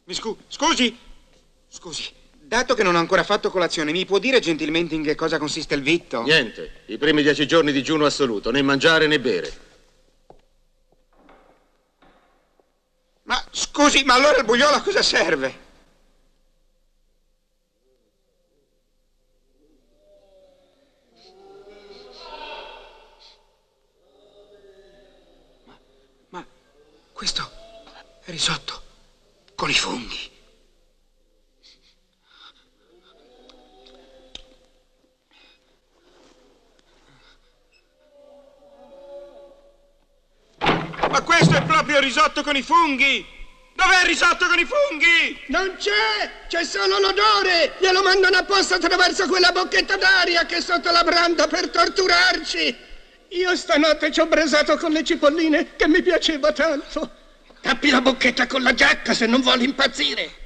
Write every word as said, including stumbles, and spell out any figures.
Mi scu... Scusi? Scusi, dato che non ho ancora fatto colazione, mi può dire gentilmente in che cosa consiste il vitto? Niente, i primi dieci giorni di digiuno assoluto, né mangiare né bere. Ma scusi, ma allora il bugliolo a cosa serve? Ma, ma questo è risotto con i funghi. Ma questo è proprio risotto con i funghi! Dov'è il risotto con i funghi? Non c'è! C'è solo l'odore! Glielo mandano apposta attraverso quella bocchetta d'aria che è sotto la branda per torturarci! Io stanotte ci ho bresato con le cipolline che mi piaceva tanto. Tappi la bocchetta con la giacca se non vuole impazzire.